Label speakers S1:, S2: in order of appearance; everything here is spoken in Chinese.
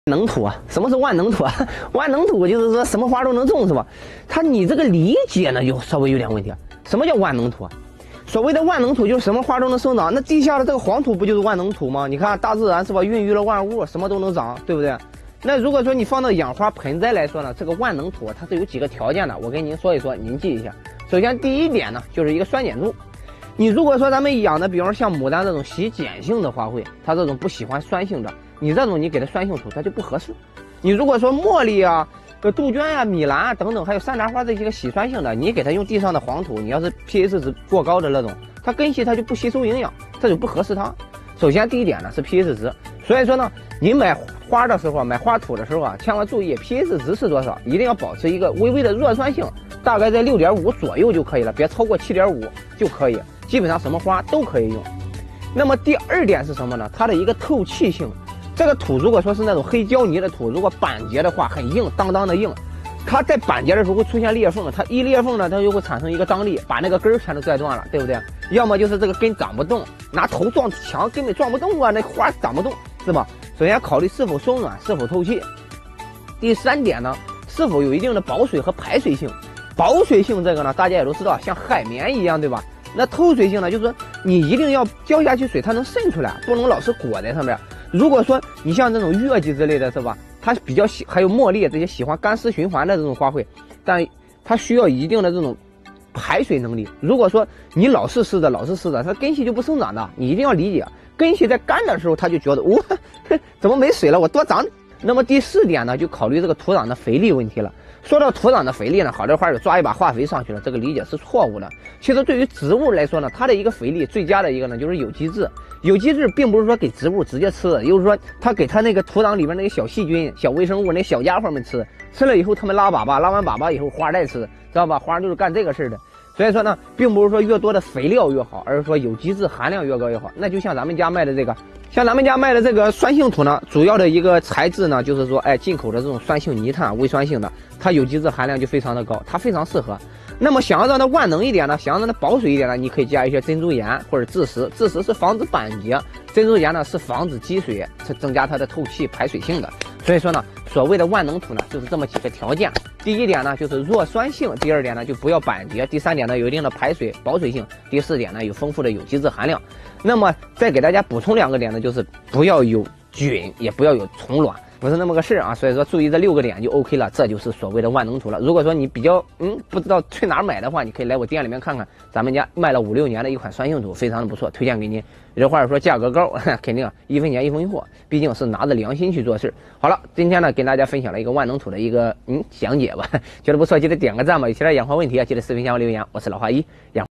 S1: 能土啊？什么是万能土啊？万能土就是说什么花都能种是吧？你这个理解呢就稍微有点问题。什么叫万能土啊？所谓的万能土就是什么花都能生长，那地下的这个黄土不就是万能土吗？你看大自然是吧，孕育了万物，什么都能长，对不对？那如果说你放到养花盆栽来说呢，这个万能土它是有几个条件的，我跟您说一说，您记一下。首先第一点呢，就是一个酸碱度。你如果说咱们养的，比方说像牡丹这种喜碱性的花卉，它这种不喜欢酸性的，你这种你给它酸性土，它就不合适。你如果说茉莉啊、杜鹃呀、米兰啊等等，还有山楂花这些个喜酸性的，你给它用地上的黄土，你要是 pH 值过高的那种，它根系它就不吸收营养，这就不合适它。首先第一点呢是 pH 值，所以说呢，你买花的时候，买花土的时候啊，千万注意 pH 值是多少，一定要保持一个微微的弱酸性，大概在6.5左右就可以了，别超过7.5就可以。基本上什么花都可以用。那么第二点是什么呢？它的一个透气性。这个土如果说是那种黑胶泥的土，如果板结的话很硬，当当的硬，它在板结的时候会出现裂缝，它一裂缝呢，它就会产生一个张力，把那个根儿全都拽断了，对不对？要么就是这个根长不动，拿头撞墙根本撞不动啊，那花长不动，是吧？首先考虑是否松软，是否透气。第三点呢，是否有一定的保水和排水性。保水性这个呢，大家也都知道，像海绵一样，对吧？那透水性呢，就是说你一定要浇下去水，它能渗出来，不能老是裹在上面。如果说你像这种月季之类的是吧，它比较还有茉莉这些喜欢干湿循环的这种花卉，但它需要一定的这种排水能力。如果说你老是湿的，它根系就不生长的。你一定要理解，根系在干的时候，它就觉得怎么没水了，我多长。那么第四点呢，就考虑这个土壤的肥力问题了。说到土壤的肥力呢，好多花友抓一把化肥上去了，这个理解是错误的。其实对于植物来说呢，它的一个肥力最佳的一个呢就是有机质。有机质并不是说给植物直接吃的，就是说它给它那个土壤里面那个小细菌、小微生物、那小家伙们吃，吃了以后它们拉粑粑，拉完粑粑以后花再吃，知道吧？花就是干这个事的。所以说呢，并不是说越多的肥料越好，而是说有机质含量越高越好。那就像咱们家卖的这个。像咱们家卖的这个酸性土呢，主要的一个材质呢，就是说，进口的这种酸性泥炭，微酸性的，它有机质含量就非常的高，它非常适合。那么想要让它万能一点呢，想要让它保水一点呢，你可以加一些珍珠岩或者蛭石，蛭石是防止板结，珍珠岩呢是防止积水，是增加它的透气排水性的。所以说呢，所谓的万能土呢，就是这么几个条件。第一点呢，就是弱酸性；第二点呢，就不要板结；第三点呢，有一定的排水保水性；第四点呢，有丰富的有机质含量。那么再给大家补充2个点呢，就是不要有菌，也不要有虫卵，不是那么个事啊。所以说注意这6个点就 OK 了，这就是所谓的万能土了。如果说你比较不知道去哪儿买的话，你可以来我店里面看看，咱们家卖了5、6年的一款酸性土，非常的不错，推荐给您。有话说价格高，肯定1分钱1分货，毕竟是拿着良心去做事。好了，今天呢跟大家分享了一个万能土的一个讲解吧，觉得不错记得点个赞吧。有其他养花问题啊，记得视频下方留言。我是老花一养。